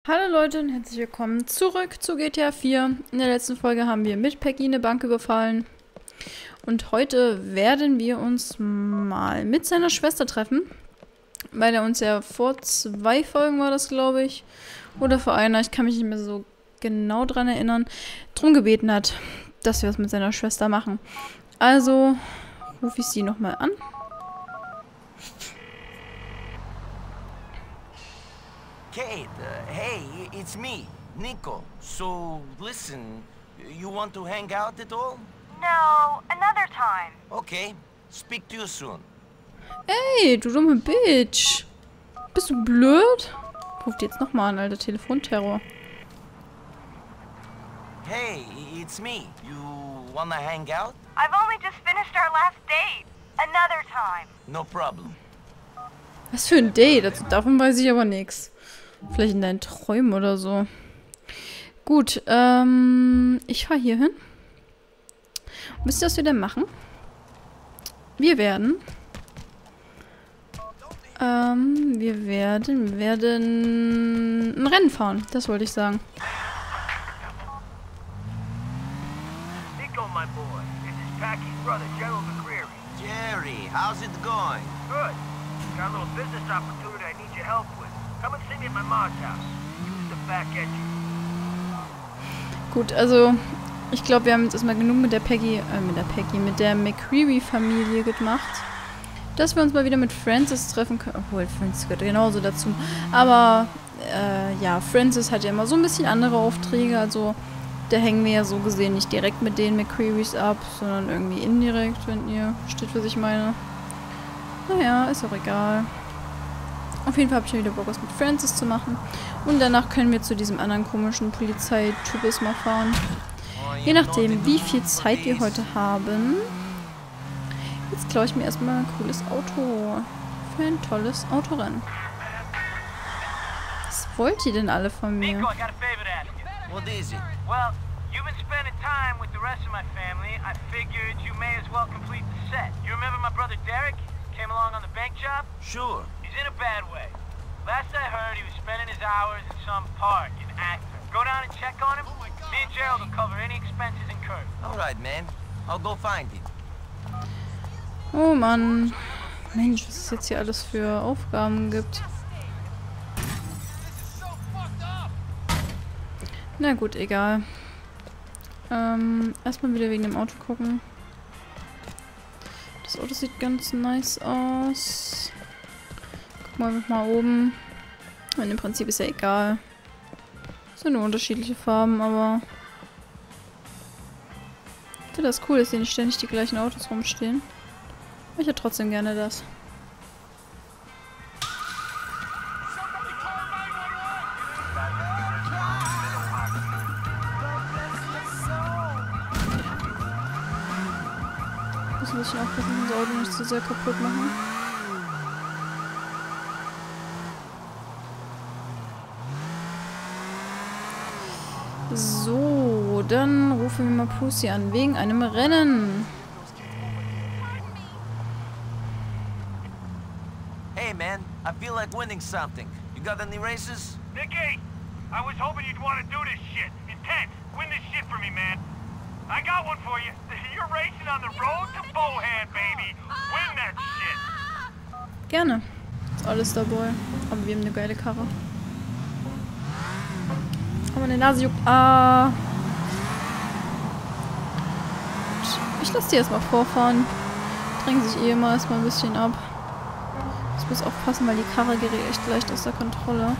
Hallo Leute und herzlich willkommen zurück zu GTA 4. In der letzten Folge haben wir mit Peggy eine Bank überfallen. Und heute werden wir uns mal mit seiner Schwester treffen. Weil er uns ja vor 2 Folgen war das, glaube ich. Oder vor einer, ich kann mich nicht mehr so genau dran erinnern. Drum gebeten hat, dass wir es mit seiner Schwester machen. Also rufe ich sie nochmal an. Kate, hey, it's me, Nico. So, listen, you want to hang out at all? No, another time. Okay, speak to you soon. Ey, du dumme Bitch. Bist du blöd? Ruft jetzt nochmal an, alter Telefonterror. Hey, it's me. You wanna hang out? I've only just finished our last date. Another time. No problem. Was für ein Date? Davon weiß ich aber nichts. Vielleicht in deinen Träumen oder so. Gut, ich fahre hier hin. Wisst ihr, was wir denn machen? Wir werden ein Rennen fahren. Das wollte ich sagen. Nico, my boy. This is Packy's brother, Gerald McCreary. Jerry, how's it going? Good. Got a little business opportunity I need your help with. Come and see me at my mom's house. Use the back edge. Gut, also ich glaube, wir haben jetzt erstmal genug mit der McCreary-Familie gemacht. Dass wir uns mal wieder mit Francis treffen können. Obwohl, Francis gehört genauso dazu. Aber, ja, Francis hat ja immer so ein bisschen andere Aufträge. Also, da hängen wir ja so gesehen nicht direkt mit den McCrearys ab, sondern irgendwie indirekt, wenn ihr versteht, was ich meine. Naja, ist auch egal. Auf jeden Fall habe ich wieder Bock, was mit Francis zu machen. Und danach können wir zu diesem anderen komischen Polizeitypus mal fahren. Je nachdem, wie viel Zeit wir heute haben. Jetzt klaue ich mir erstmal ein cooles Auto. Für ein tolles Autorennen. Was wollt ihr denn alle von mir? Nico, I got a favor to ask you. What is it? Well, you've been spending time with the rest of my family. I figured you may as well complete the set. You remember my brother Derek? Came along on the bank job? Sure. He's in a bad way. Last I heard, he was spending his hours in some park in Acton. Go down and check on him. Me and Gerald will cover any expenses incurred. All right, man. I'll go find him. Oh Mann. Mensch, was es jetzt hier alles für Aufgaben gibt. Na gut, egal. Erstmal wieder wegen dem Auto gucken. Das Auto sieht ganz nice aus. Guck mal oben. Und im Prinzip ist ja egal. Es sind nur unterschiedliche Farben, aber ich finde das cool, dass hier nicht ständig die gleichen Autos rumstehen. Aber ich hätte trotzdem gerne das. Muss ein bisschen aufpassen, das Auto nicht zu sehr kaputt machen. So, dann rufen wir mal Pussy an, wegen einem Rennen. Hey, man. I feel like winning something. You got any races? Nicky, I was hoping you'd want to do this shit. Intense. Win this shit for me, man. I got one for you. You're racing on the road to Bohan, baby. Win that shit. Gerne. Ist alles dabei. Aber wir haben eine geile Karre. Aber meine Nase juckt. Ah. Ich lasse die erstmal vorfahren. Drängen sich eh immer erstmal ein bisschen ab. Ich muss aufpassen, weil die Karre gerät echt leicht aus der Kontrolle.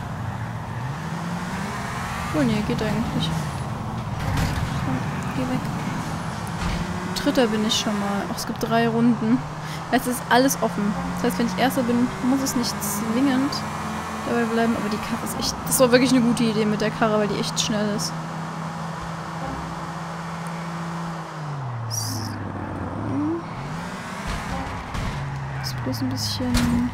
Oh nee, geht eigentlich. So, geh weg. Dritter bin ich schon mal. Ach, es gibt 3 Runden. Es ist alles offen. Das heißt, wenn ich Erster bin, muss es nicht zwingend dabei bleiben. Aber die Karre ist echt... Das war wirklich eine gute Idee mit der Karre, weil die echt schnell ist. So. Muss bloß ein bisschen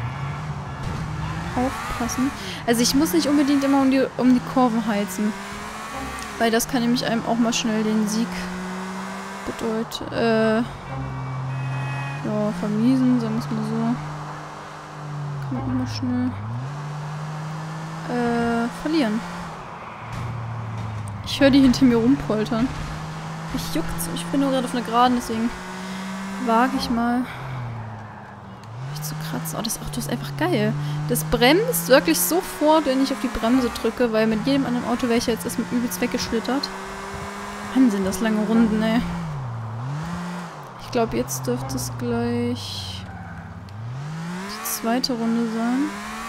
aufpassen. Also ich muss nicht unbedingt immer um die Kurven heizen. Weil das kann nämlich einem auch mal schnell den Sieg bedeuten. Ja, vermiesen, sagen wir es mal so. Kann man auch mal schnell. verlieren. Ich höre die hinter mir rumpoltern. Ich juckt's. Ich bin nur gerade auf einer Geraden, deswegen wage ich mal mich zu kratzen. Oh, das Auto ist einfach geil. Das bremst wirklich sofort, wenn ich auf die Bremse drücke, weil mit jedem anderen Auto wäre ich jetzt erstmal übelst weggeschlittert. Mann, sind das lange Runden, ey. Ich glaube, jetzt dürfte es gleich die zweite Runde sein.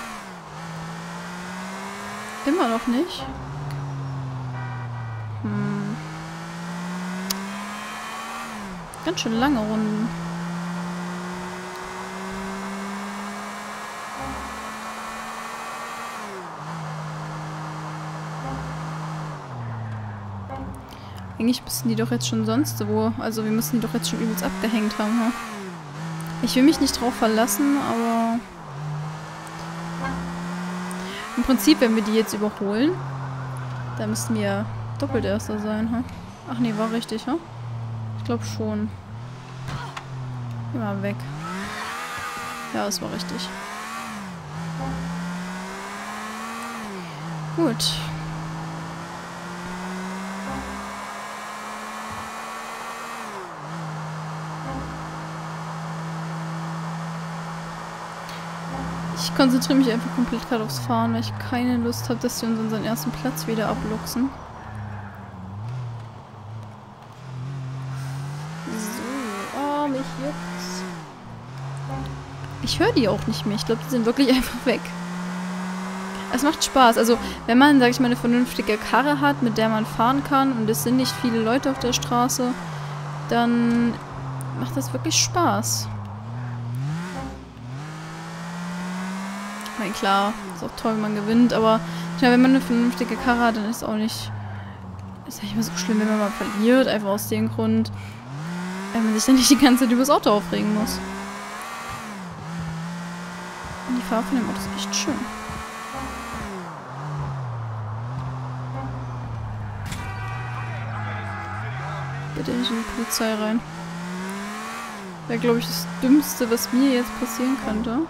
Immer noch nicht. Ganz schön lange Runden. Eigentlich müssten die doch jetzt schon sonst wo. Also wir müssen die doch jetzt schon übelst abgehängt haben. Hm? Ich will mich nicht drauf verlassen, aber im Prinzip, wenn wir die jetzt überholen, dann müssten wir doppelt Erster sein. Hm? Ach nee, war richtig, hm? Ich glaube schon. Geh mal weg. Ja, es war richtig. Gut. Ich konzentriere mich einfach komplett gerade aufs Fahren, weil ich keine Lust habe, dass sie uns unseren ersten Platz wieder abluchsen. So, oh, mich juckt's. Ich höre die auch nicht mehr. Ich glaube, die sind wirklich einfach weg. Es macht Spaß. Also, wenn man, sag ich mal, eine vernünftige Karre hat, mit der man fahren kann und es sind nicht viele Leute auf der Straße, dann macht das wirklich Spaß. Ich meine, klar, ist auch toll, wenn man gewinnt, aber ja, wenn man eine vernünftige Karre hat, dann ist es auch nicht, ist nicht mehr so schlimm, wenn man mal verliert, einfach aus dem Grund, wenn man sich dann nicht die ganze Zeit über das Auto aufregen muss. Und die Farbe von dem Auto ist echt schön. Bitte nicht in die Polizei rein. Wäre, glaube ich, das Dümmste, was mir jetzt passieren könnte.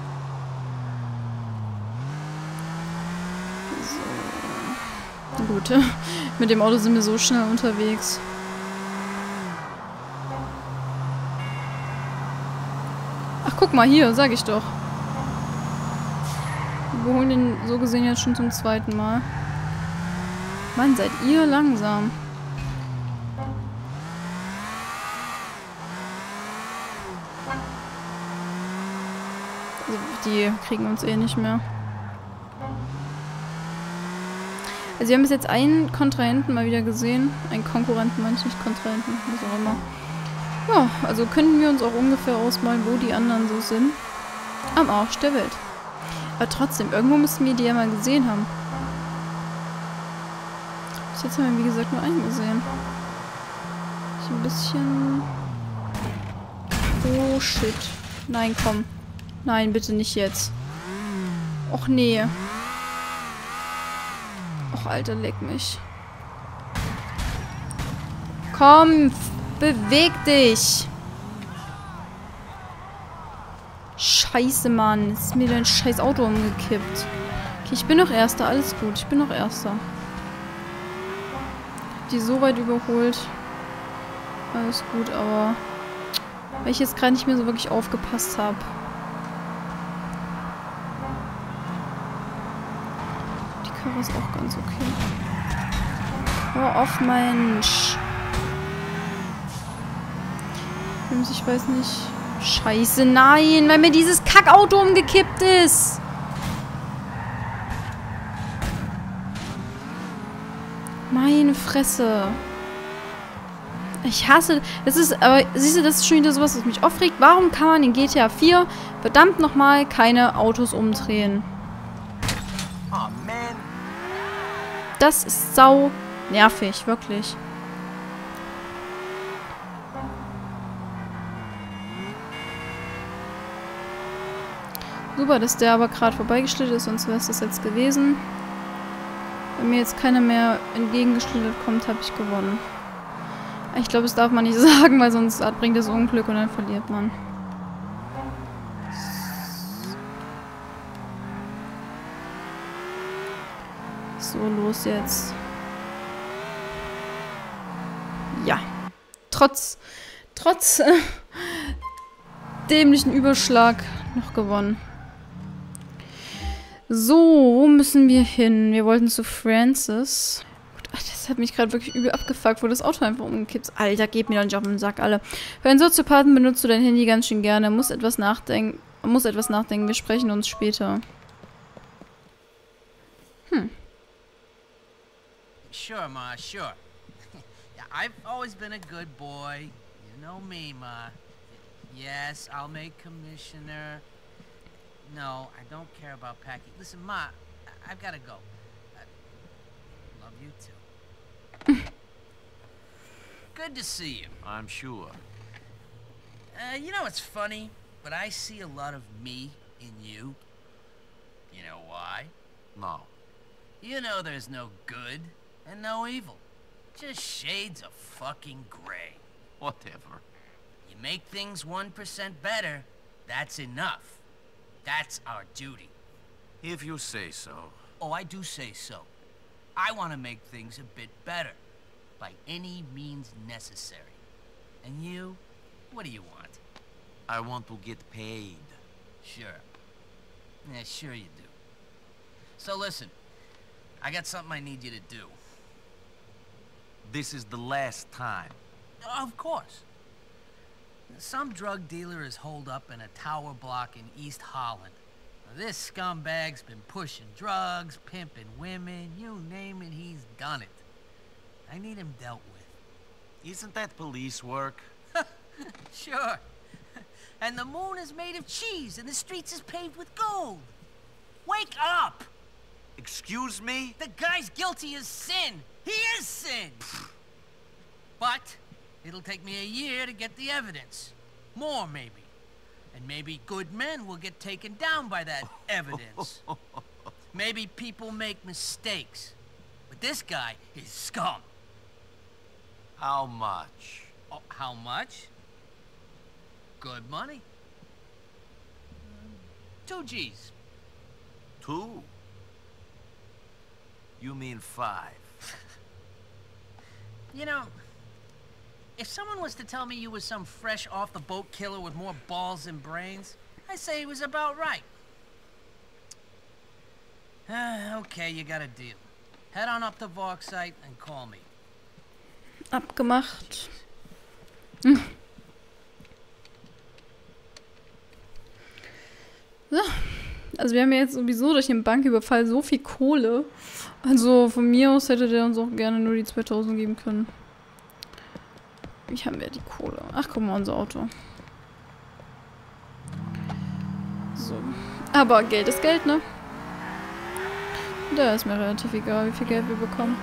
Gut, mit dem Auto sind wir so schnell unterwegs. Ach, guck mal hier, sag ich doch. Wir holen den so gesehen jetzt schon zum zweiten Mal. Mann, seid ihr langsam. Also, die kriegen uns eh nicht mehr. Also wir haben bis jetzt einen Kontrahenten mal wieder gesehen. Einen Konkurrenten, meine ich nicht Kontrahenten, was auch immer. Ja, also könnten wir uns auch ungefähr ausmalen, wo die anderen so sind. Am Arsch der Welt. Aber trotzdem, irgendwo müssten wir die ja mal gesehen haben. Bis jetzt haben wir, wie gesagt, nur einen gesehen. Ich ein bisschen... Oh, shit. Nein, komm. Nein, bitte nicht jetzt. Och, nee. Och, Alter, leck mich. Komm, beweg dich. Scheiße, Mann. Jetzt ist mir dein scheiß Auto umgekippt. Okay, ich bin noch Erster. Alles gut. Ich bin noch Erster. Die so weit überholt. Alles gut, aber... Weil ich jetzt gerade nicht mehr so wirklich aufgepasst habe. Ist auch ganz okay. Hör auf, Mensch. Ich weiß nicht. Scheiße, nein, weil mir dieses Kackauto umgekippt ist. Meine Fresse. Ich hasse... Das ist... Aber siehst du, das ist schon wieder sowas, was mich aufregt. Warum kann man in GTA 4 verdammt nochmal keine Autos umdrehen? Das ist sau nervig, wirklich. Super, dass der aber gerade vorbeigeschlittert ist, sonst wäre es das jetzt gewesen. Wenn mir jetzt keiner mehr entgegengeschlittert kommt, habe ich gewonnen. Ich glaube, das darf man nicht sagen, weil sonst bringt das Unglück und dann verliert man. So, los jetzt. Ja. Trotz dämlichen Überschlag noch gewonnen. So, wo müssen wir hin? Wir wollten zu Francis. Ach, das hat mich gerade wirklich übel abgefuckt, wo das Auto einfach umgekippt ist. Alter, geht mir doch nicht auf den Sack, alle. Für einen Soziopathen benutzt du dein Handy ganz schön gerne. Muss etwas nachdenken. Wir sprechen uns später. Sure, Ma, sure. Yeah, I've always been a good boy. You know me, Ma. Yes, I'll make commissioner. No, I don't care about packing. Listen, Ma, I've got to go. Love you too. Good to see you. I'm sure. You know, it's funny, but I see a lot of me in you. You know why? No. You know there's no good and no evil. Just shades of fucking gray. Whatever. You make things 1% better, that's enough. That's our duty. If you say so. Oh, I do say so. I want to make things a bit better. By any means necessary. And you? What do you want? I want to get paid. Sure. Yeah, sure you do. So listen, I got something I need you to do. This is the last time. Of course. Some drug dealer is holed up in a tower block in East Holland. Now, this scumbag's been pushing drugs, pimping women, you name it, he's done it. I need him dealt with. Isn't that police work? Sure. And the moon is made of cheese and the streets is paved with gold. Wake up! Excuse me? The guy's guilty as sin. He is sin. But it'll take me a year to get the evidence. More, maybe. And maybe good men will get taken down by that evidence. Maybe people make mistakes. But this guy is scum. How much? Oh, how much? Good money. 2 G's. 2? You mean 5? You know, if someone was to tell me you was some fresh off-the-boat killer with more balls than brains, I'd say he was about right. Okay, you got a deal. Head on up to Vorksite and call me. Abgemacht. So. Also wir haben ja jetzt sowieso durch den Banküberfall so viel Kohle. Also von mir aus hätte der uns auch gerne nur die 2000 geben können. Wie haben wir die Kohle? Ach, guck mal, unser Auto. So. Aber Geld ist Geld, ne? Da ist mir relativ egal, wie viel Geld wir bekommen.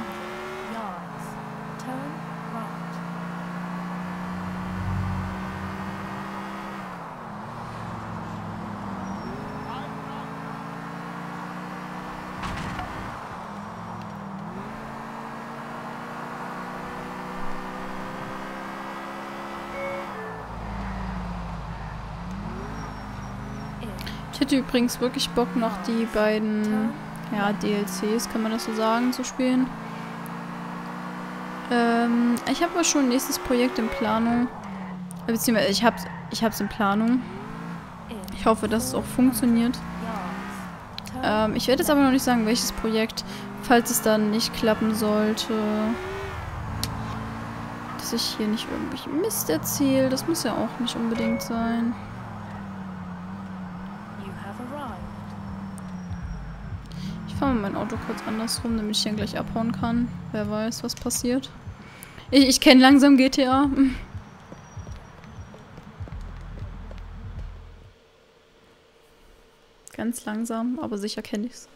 Ich hätte übrigens wirklich Bock, noch die beiden, ja, DLCs, kann man das so sagen, zu spielen. Ich habe aber schon ein nächstes Projekt in Planung. Beziehungsweise ich hab's in Planung. Ich hoffe, dass es auch funktioniert. Ich werde jetzt aber noch nicht sagen, welches Projekt, falls es dann nicht klappen sollte. Dass ich hier nicht irgendwie Mist erzähle. Das muss ja auch nicht unbedingt sein. Ich fahre mal mein Auto kurz andersrum, damit ich dann gleich abhauen kann. Wer weiß, was passiert. Ich kenne langsam GTA. Ganz langsam, aber sicher kenne ich's.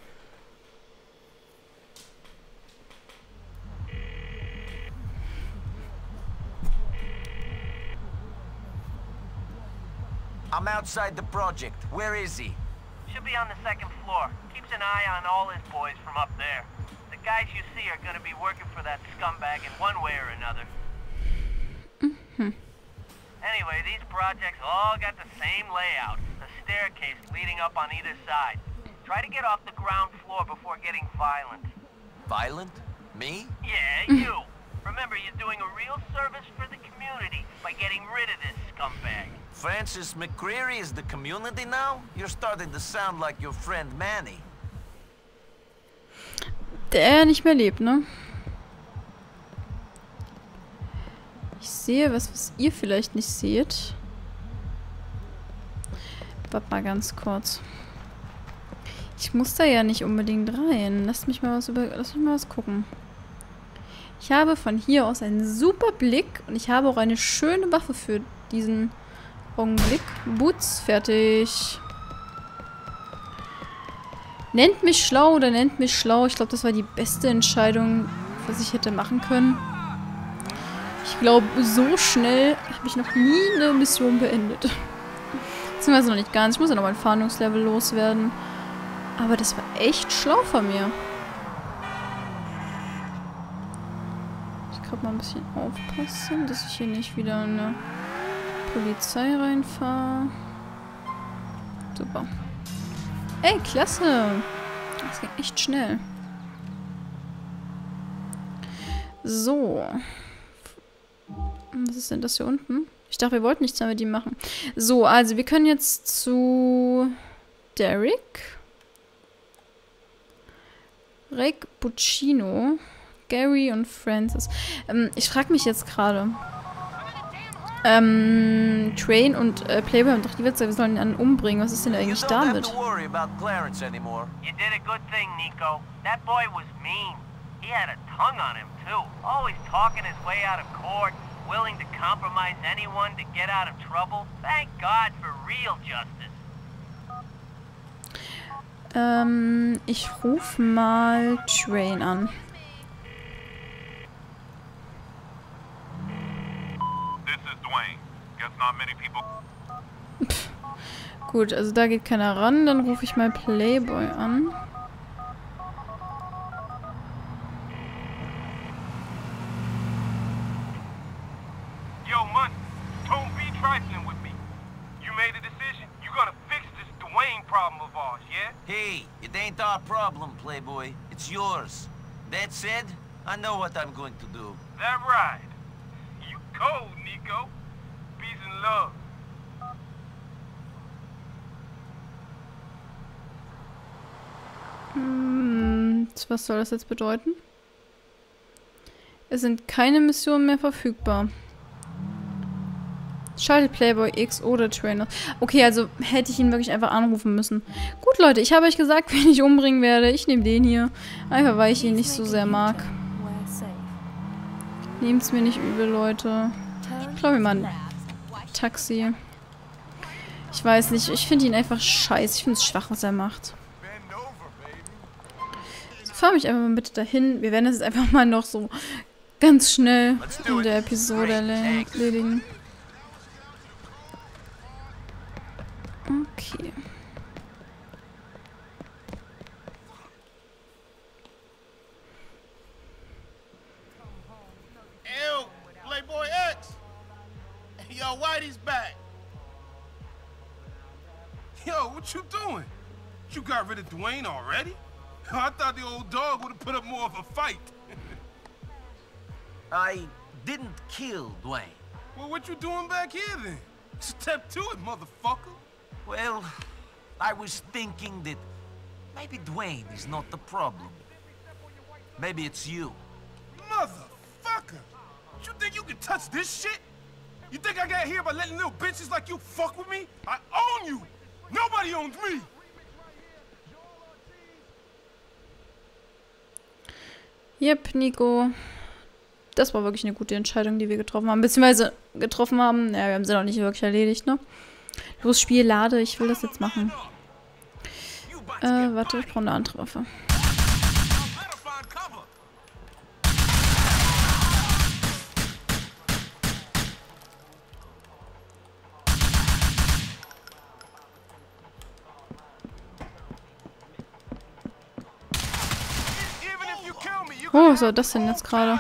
I'm outside the project. Where is he? Should be on the 2nd floor. Keeps an eye on all his boys from up there. The guys you see are gonna be working for that scumbag in one way or another. Anyway, these projects all got the same layout. A staircase leading up on either side. Try to get off the ground floor before getting violent. Violent? Me? Yeah, you. Remember, you're doing a real service for the community by getting rid of this scumbag. Francis McCreary is the community now? You're starting to sound like your friend Manny. Der nicht mehr lebt, ne? Ich sehe was ihr vielleicht nicht seht. Warte mal ganz kurz. Ich muss da ja nicht unbedingt rein. Lass mich mal was gucken. Ich habe von hier aus einen super Blick und ich habe auch eine schöne Waffe für diesen Augenblick. Boots, fertig. Nennt mich schlau oder nennt mich schlau. Ich glaube, das war die beste Entscheidung, was ich hätte machen können. Ich glaube, so schnell habe ich noch nie eine Mission beendet. Beziehungsweise noch nicht ganz. Ich muss ja noch mal ein Fahndungslevel loswerden. Aber das war echt schlau von mir. Ich kann mal ein bisschen aufpassen, dass ich hier nicht wieder in eine Polizei reinfahre. Super. Ey, klasse. Das ging echt schnell. So. Was ist denn das hier unten? Ich dachte, wir wollten nichts mehr mit ihm machen. So, also wir können jetzt zu Derek. Rick, Buccino, Gary und Francis. Ich frage mich jetzt gerade. Train und Playboy haben doch die Witze, wir sollen ihn umbringen. Was ist denn eigentlich damit? You did a good thing, Nico. That boy was mean. He had a tongue on him, too. Always talking his way out of court, willing to compromise anyone to get out of trouble. Thank God for real justice. Ich ruf mal Train an. Gut, also da geht keiner ran. Dann rufe ich mal Playboy an. Yo, Munn, don't be trifling with me. You made a decision. You gonna fix this Dwayne problem of ours, yeah? Hey, it ain't our problem, Playboy. It's yours. That said, I know what I'm going to do. That right. You cold, Nico. Peace and love. Was soll das jetzt bedeuten? Es sind keine Missionen mehr verfügbar. Schaltet Playboy X oder Trainer. Okay, also hätte ich ihn wirklich einfach anrufen müssen. Gut, Leute, ich habe euch gesagt, wen ich umbringen werde. Ich nehme den hier. Einfach, weil ich ihn nicht so sehr mag. Nehmt's mir nicht übel, Leute. Ich glaube, mal ein Taxi. Ich weiß nicht, ich finde ihn einfach scheiße. Ich finde es schwach, was er macht. Fahr mich einfach mal bitte dahin. Wir werden das jetzt einfach mal noch so ganz schnell in der Episode erledigen. Okay. Ew, Playboy X. Yo, Whitey's back. Yo, what you doing? You got rid of Dwayne already? I thought the old dog would have put up more of a fight. I didn't kill Dwayne. Well, what you doing back here then? Step to it, motherfucker. Well, I was thinking that maybe Dwayne is not the problem. Maybe it's you. Motherfucker! You think you can touch this shit? You think I got here by letting little bitches like you fuck with me? I own you! Nobody owns me! Yep, Nico. Das war wirklich eine gute Entscheidung, die wir getroffen haben. Beziehungsweise getroffen haben. Ja, wir haben sie noch nicht wirklich erledigt, ne? Los, Spiel, lade. Ich will das jetzt machen. Warte, ich brauche eine andere Waffe. Oh, was war das denn jetzt gerade?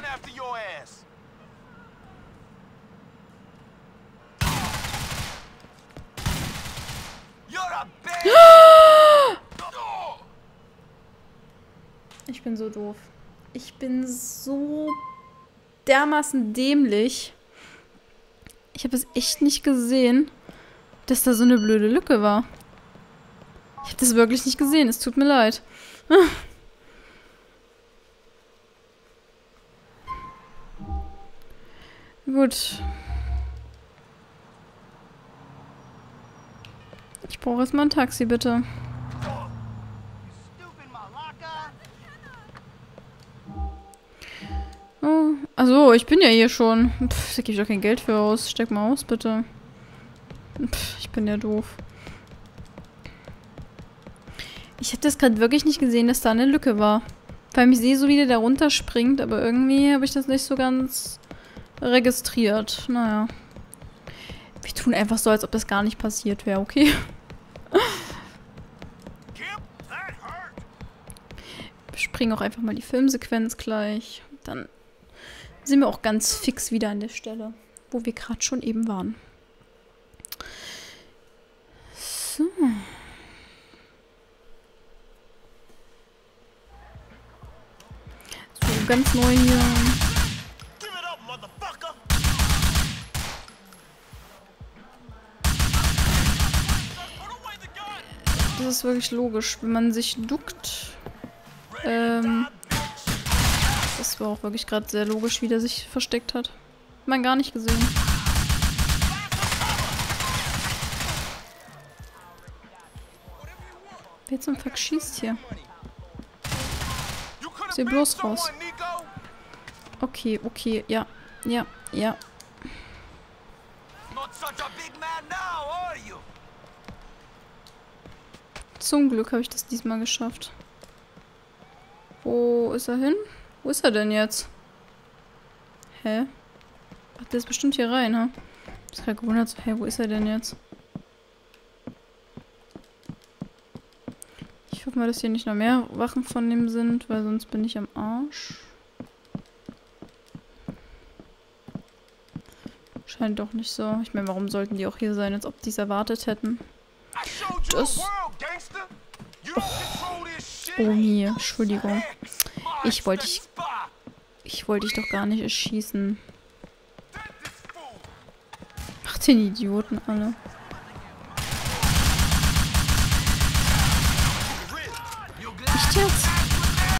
so doof. Ich bin so dermaßen dämlich. Ich habe es echt nicht gesehen, dass da so eine blöde Lücke war. Ich habe das wirklich nicht gesehen. Es tut mir leid. Gut. Ich brauche erstmal ein Taxi, bitte. Oh, also ich bin ja hier schon. Pff, da gebe ich doch kein Geld für aus. Steck mal aus, bitte. Pff, ich bin ja doof. Ich habe das gerade wirklich nicht gesehen, dass da eine Lücke war. Weil ich sehe so, wie der da runterspringt, aber irgendwie habe ich das nicht so ganz registriert. Naja. Wir tun einfach so, als ob das gar nicht passiert wäre, okay? Wir springen auch einfach mal die Filmsequenz gleich. Dann sind wir auch ganz fix wieder an der Stelle, wo wir gerade schon eben waren. So. So, ganz neu hier. Das ist wirklich logisch, wenn man sich duckt. Das war auch wirklich gerade sehr logisch, wie der sich versteckt hat. Hat man gar nicht gesehen. Wer zum Fuck schießt hier? Seh bloß raus. Okay, okay, ja, ja, ja. Zum Glück habe ich das diesmal geschafft. Wo ist er hin? Wo ist er denn jetzt? Hä? Ach, der ist bestimmt hier rein, ha? Ich hab gerade gewundert, so, hä, wo ist er denn jetzt? Ich hoffe mal, dass hier nicht noch mehr Wachen von dem sind, weil sonst bin ich am Arsch. Scheint doch nicht so. Ich meine, warum sollten die auch hier sein, als ob die es erwartet hätten? Das... Oh, mir. Entschuldigung. Ich wollte dich doch gar nicht erschießen. Ach, den Idioten alle.